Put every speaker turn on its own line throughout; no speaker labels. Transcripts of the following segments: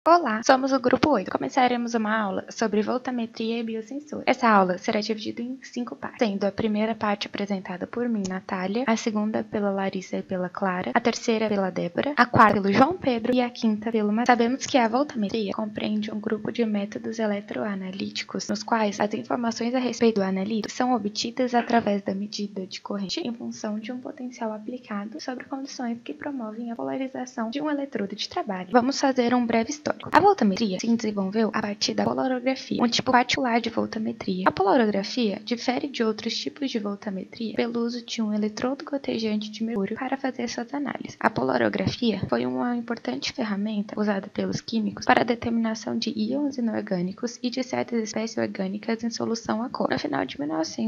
Olá, somos o Grupo 8. Começaremos uma aula sobre voltametria e biosensor. Essa aula será dividida em 5 partes, sendo a primeira parte apresentada por mim, Natália, a segunda pela Larissa e pela Clara, a terceira pela Débora, a quarta pelo João Pedro e a quinta pelo Matheus. Sabemos que a voltametria compreende um grupo de métodos eletroanalíticos, nos quais as informações a respeito do analítico são obtidas através da medida de corrente em função de um potencial aplicado sobre condições que promovem a polarização de um eletrodo de trabalho. Vamos fazer um breve histórico. A voltametria se desenvolveu a partir da polarografia, um tipo particular de voltametria. A polarografia difere de outros tipos de voltametria pelo uso de um eletrodo gotejante de mercúrio para fazer suas análises. A polarografia foi uma importante ferramenta usada pelos químicos para a determinação de íons inorgânicos e de certas espécies orgânicas em solução aquosa. No final de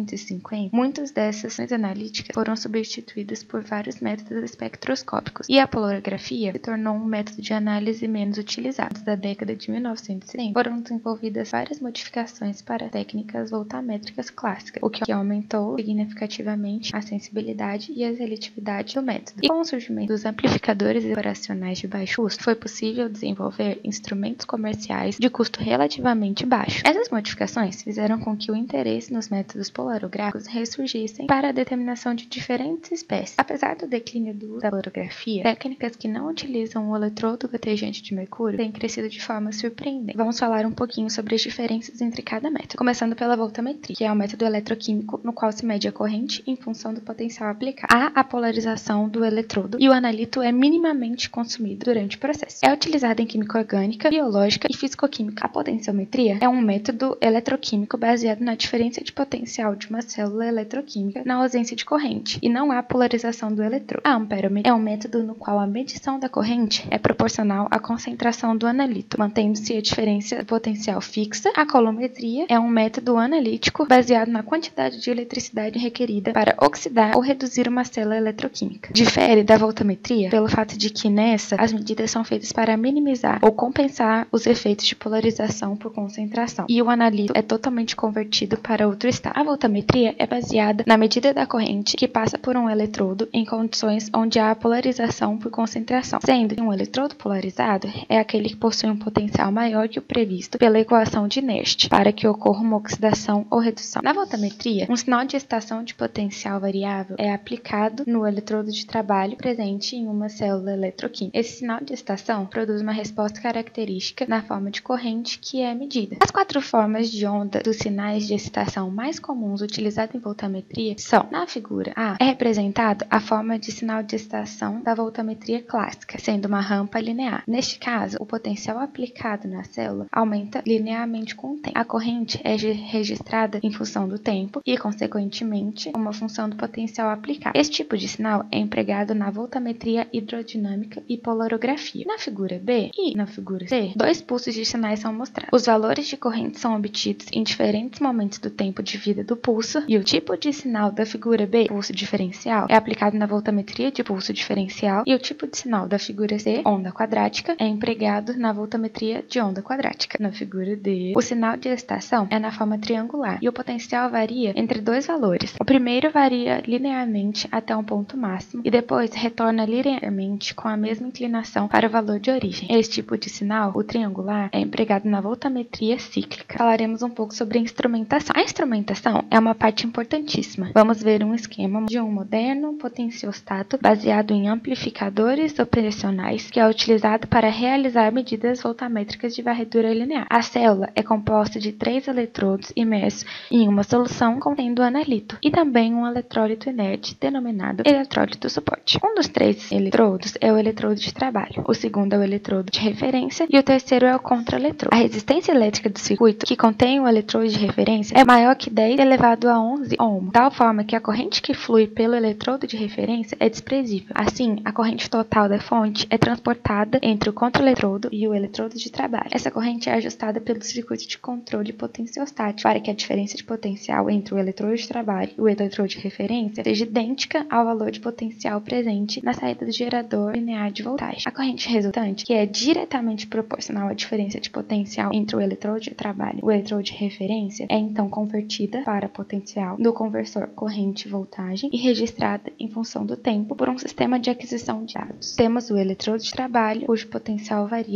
1950, muitas dessas ações analíticas foram substituídas por vários métodos espectroscópicos e a polarografia se tornou um método de análise menos utilizado. Da década de 1970, foram desenvolvidas várias modificações para técnicas voltamétricas clássicas, o que aumentou significativamente a sensibilidade e a seletividade do método. E com o surgimento dos amplificadores operacionais de baixo custo, foi possível desenvolver instrumentos comerciais de custo relativamente baixo. Essas modificações fizeram com que o interesse nos métodos polarográficos ressurgissem para a determinação de diferentes espécies. Apesar do declínio do uso da polarografia, técnicas que não utilizam o eletrodo gotejante de mercúrio têm crescido de forma surpreendente. Vamos falar um pouquinho sobre as diferenças entre cada método, começando pela voltametria, que é um método eletroquímico no qual se mede a corrente em função do potencial aplicado. Há a polarização do eletrodo e o analito é minimamente consumido durante o processo. É utilizado em química orgânica, biológica e fisicoquímica. A potenciometria é um método eletroquímico baseado na diferença de potencial de uma célula eletroquímica na ausência de corrente, e não há polarização do eletrodo. A amperometria é um método no qual a medição da corrente é proporcional à concentração do analito, mantendo-se a diferença de potencial fixa. A coulometria é um método analítico baseado na quantidade de eletricidade requerida para oxidar ou reduzir uma célula eletroquímica. Difere da voltametria pelo fato de que nessa as medidas são feitas para minimizar ou compensar os efeitos de polarização por concentração, e o analito é totalmente convertido para outro estado. A voltametria é baseada na medida da corrente que passa por um eletrodo em condições onde há polarização por concentração, sendo que um eletrodo polarizado é aquele que possui um potencial maior que o previsto pela equação de Nernst para que ocorra uma oxidação ou redução. Na voltametria, um sinal de estação de potencial variável é aplicado no eletrodo de trabalho presente em uma célula eletroquímica. Esse sinal de estação produz uma resposta característica na forma de corrente que é medida. As 4 formas de onda dos sinais de excitação mais comuns utilizados em voltametria são: na figura A, é representada a forma de sinal de excitação da voltametria clássica, sendo uma rampa linear. Neste caso, o potencial aplicado na célula aumenta linearmente com o tempo. A corrente é registrada em função do tempo e, consequentemente, uma função do potencial aplicado. Esse tipo de sinal é empregado na voltametria hidrodinâmica e polarografia. Na figura B e na figura C, 2 pulsos de sinais são mostrados. Os valores de corrente são obtidos em diferentes momentos do tempo de vida do pulso, e o tipo de sinal da figura B, pulso diferencial, é aplicado na voltametria de pulso diferencial, e o tipo de sinal da figura C, onda quadrática, é empregado na voltametria de onda quadrática. Na figura D, o sinal de excitação é na forma triangular e o potencial varia entre 2 valores. O primeiro varia linearmente até um ponto máximo e depois retorna linearmente com a mesma inclinação para o valor de origem. Esse tipo de sinal, o triangular, é empregado na voltametria cíclica. Falaremos um pouco sobre a instrumentação. A instrumentação é uma parte importantíssima. Vamos ver um esquema de um moderno potenciostato baseado em amplificadores operacionais que é utilizado para realizar medidas voltamétricas de varredura linear. A célula é composta de 3 eletrodos imersos em uma solução contendo analito e também um eletrólito inerte denominado eletrólito suporte. Um dos 3 eletrodos é o eletrodo de trabalho, o segundo é o eletrodo de referência e o terceiro é o contraeletrodo. A resistência elétrica do circuito que contém o eletrodo de referência é maior que 10 elevado a 11 ohms, tal forma que a corrente que flui pelo eletrodo de referência é desprezível. Assim, a corrente total da fonte é transportada entre o contraeletrodo e o eletrodo de trabalho. Essa corrente é ajustada pelo circuito de controle potenciostático para que a diferença de potencial entre o eletrodo de trabalho e o eletrodo de referência seja idêntica ao valor de potencial presente na saída do gerador linear de voltagem. A corrente resultante, que é diretamente proporcional à diferença de potencial entre o eletrodo de trabalho e o eletrodo de referência, é então convertida para potencial do conversor corrente-voltagem e registrada em função do tempo por um sistema de aquisição de dados. Temos o eletrodo de trabalho, cujo potencial varia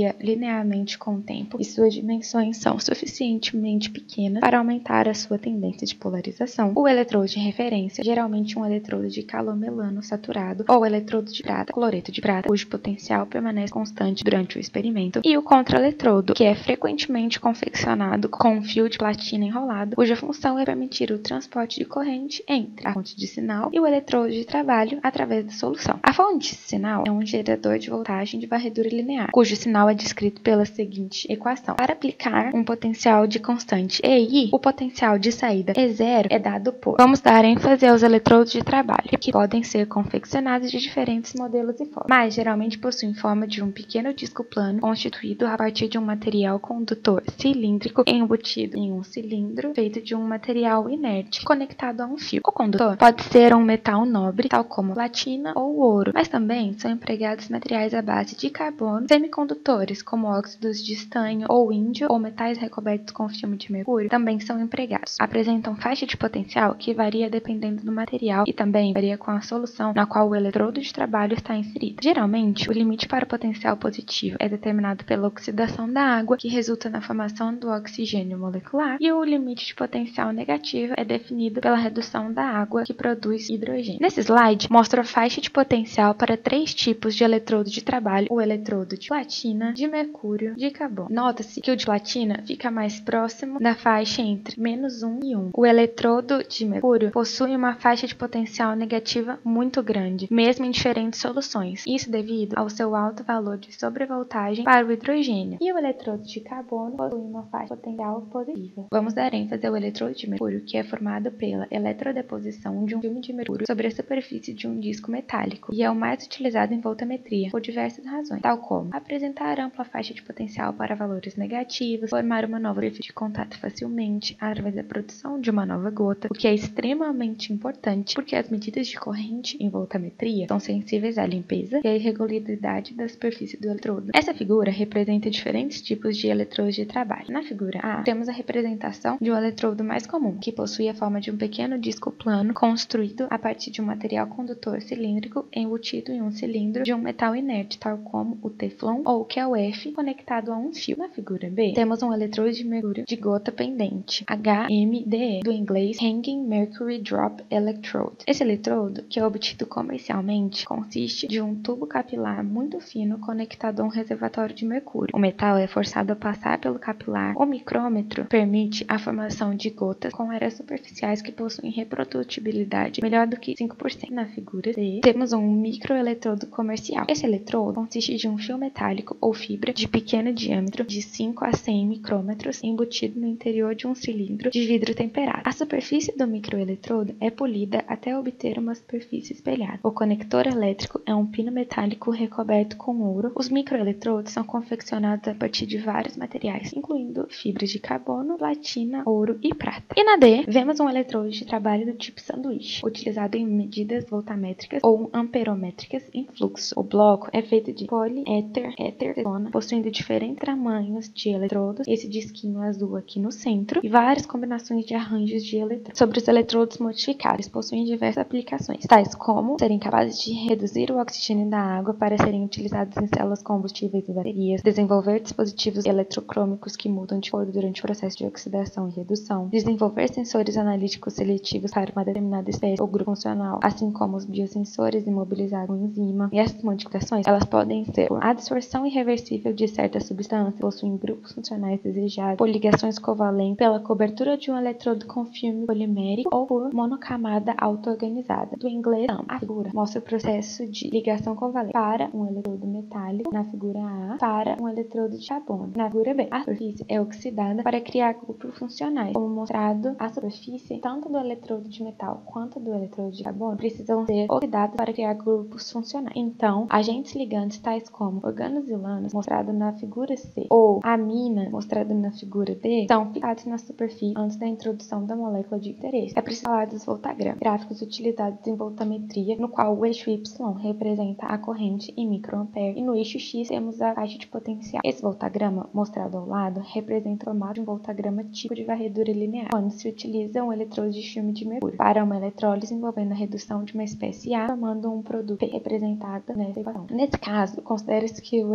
varia linearmente com o tempo e suas dimensões são suficientemente pequenas para aumentar a sua tendência de polarização, o eletrodo de referência, geralmente um eletrodo de calomelano saturado ou eletrodo de prata, cloreto de prata, cujo potencial permanece constante durante o experimento, e o contraeletrodo, que é frequentemente confeccionado com um fio de platina enrolado, cuja função é permitir o transporte de corrente entre a fonte de sinal e o eletrodo de trabalho através da solução. A fonte de sinal é um gerador de voltagem de varredura linear, cujo sinal é descrito pela seguinte equação. Para aplicar um potencial de constante EI, o potencial de saída E0 é dado por... Vamos dar ênfase aos eletrodos de trabalho, que podem ser confeccionados de diferentes modelos e formas, mas geralmente possuem forma de um pequeno disco plano constituído a partir de um material condutor cilíndrico embutido em um cilindro feito de um material inerte conectado a um fio. O condutor pode ser um metal nobre, tal como platina ou ouro, mas também são empregados materiais à base de carbono, semicondutores como óxidos de estanho ou índio ou metais recobertos com filme de mercúrio também são empregados. Apresentam faixa de potencial que varia dependendo do material e também varia com a solução na qual o eletrodo de trabalho está inserido. Geralmente, o limite para o potencial positivo é determinado pela oxidação da água, que resulta na formação do oxigênio molecular, e o limite de potencial negativo é definido pela redução da água, que produz hidrogênio. Nesse slide, mostro a faixa de potencial para 3 tipos de eletrodo de trabalho: o eletrodo de platina, de mercúrio, de carbono. Nota-se que o de platina fica mais próximo da faixa entre -1 e 1. O eletrodo de mercúrio possui uma faixa de potencial negativa muito grande, mesmo em diferentes soluções, isso devido ao seu alto valor de sobrevoltagem para o hidrogênio. E o eletrodo de carbono possui uma faixa de potencial positiva. Vamos dar ênfase ao eletrodo de mercúrio, que é formado pela eletrodeposição de um filme de mercúrio sobre a superfície de um disco metálico, e é o mais utilizado em voltametria por diversas razões, tal como apresentar ampla faixa de potencial para valores negativos, formar uma nova superfície de contato facilmente através da produção de uma nova gota, o que é extremamente importante porque as medidas de corrente em voltametria são sensíveis à limpeza e à irregularidade da superfície do eletrodo. Essa figura representa diferentes tipos de eletrodos de trabalho. Na figura A, temos a representação de um eletrodo mais comum, que possui a forma de um pequeno disco plano construído a partir de um material condutor cilíndrico embutido em um cilindro de um metal inerte, tal como o teflon ou o QLF, conectado a um fio. Na figura B, temos um eletrodo de mercúrio de gota pendente, HMDE, do inglês Hanging Mercury Drop Electrode. Esse eletrodo, que é obtido comercialmente, consiste de um tubo capilar muito fino conectado a um reservatório de mercúrio. O metal é forçado a passar pelo capilar. O micrômetro permite a formação de gotas com áreas superficiais que possuem reprodutibilidade melhor do que 5%. Na figura C, temos um microeletrodo comercial. Esse eletrodo consiste de um fio metálico ou fibra de pequeno diâmetro de 5 a 100 micrômetros embutido no interior de um cilindro de vidro temperado. A superfície do microeletrodo é polida até obter uma superfície espelhada. O conector elétrico é um pino metálico recoberto com ouro. Os microeletrodos são confeccionados a partir de vários materiais, incluindo fibras de carbono, platina, ouro e prata. E na D, vemos um eletrodo de trabalho do tipo sanduíche, utilizado em medidas voltamétricas ou amperométricas em fluxo. O bloco é feito de poliéter, cetona, possuindo diferentes tamanhos de eletrodos, esse disquinho azul aqui no centro, e várias combinações de arranjos de eletrodos. Sobre os eletrodos modificáveis, possuem diversas aplicações, tais como serem capazes de reduzir o oxigênio da água para serem utilizados em células combustíveis e baterias, desenvolver dispositivos eletrocrômicos que mudam de cor durante o processo de oxidação e redução, desenvolver sensores analíticos seletivos para uma determinada espécie ou grupo funcional, assim como os biosensores imobilizados com enzima. E essas modificações, elas podem ser por adsorção irreversível de certas substâncias, possuem grupos funcionais desejados, por ligações covalentes, pela cobertura de um eletrodo com filme polimérico ou por monocamada auto-organizada. Do inglês, a figura mostra o processo de ligação covalente para um eletrodo metálico, na figura A, para um eletrodo de carbono. Na figura B, a superfície é oxidada para criar grupos funcionais. Como mostrado, a superfície, tanto do eletrodo de metal quanto do eletrodo de carbono, precisam ser oxidadas para criar grupos funcionais. Então, agentes ligantes tais como organosilanos, mostrado na figura C, ou amina, mostrado na figura D, são fixados na superfície antes da introdução da molécula de interesse. É preciso falar dos voltagramas, gráficos utilizados em voltametria, no qual o eixo Y representa a corrente em microampere e no eixo X temos a faixa de potencial. Esse voltagrama, mostrado ao lado, representa o formato de um voltagrama tipo de varredura linear, quando se utiliza um eletrodo de filme de mercúrio para uma eletrólise envolvendo a redução de uma espécie A, formando um produto P, representado nessa equação. Nesse caso, considera-se que o eletrodo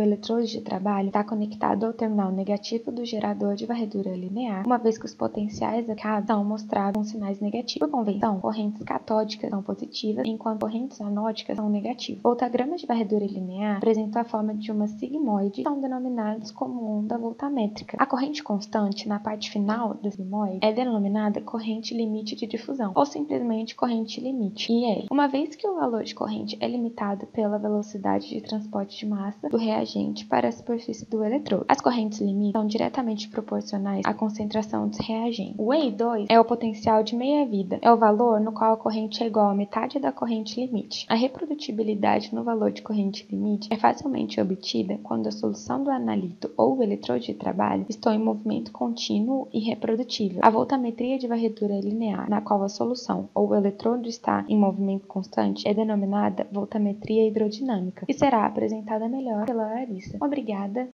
luz de trabalho está conectado ao terminal negativo do gerador de varredura linear, uma vez que os potenciais da casa são mostrados com sinais negativos. Por convenção, correntes catódicas são positivas, enquanto correntes anódicas são negativas. Voltagramas de varredura linear apresentam a forma de uma sigmoide e são denominados como onda voltamétrica. A corrente constante, na parte final da sigmoide, é denominada corrente limite de difusão, ou simplesmente corrente limite, IL, uma vez que o valor de corrente é limitado pela velocidade de transporte de massa do reagente para a superfície do eletrodo. As correntes limite são diretamente proporcionais à concentração dos reagentes. O EI2 é o potencial de meia-vida, é o valor no qual a corrente é igual à metade da corrente limite. A reprodutibilidade no valor de corrente limite é facilmente obtida quando a solução do analito ou o eletrodo de trabalho estão em movimento contínuo e reprodutível. A voltametria de varredura linear, na qual a solução ou o eletrodo está em movimento constante, é denominada voltametria hidrodinâmica e será apresentada melhor pela Larissa. Obrigada!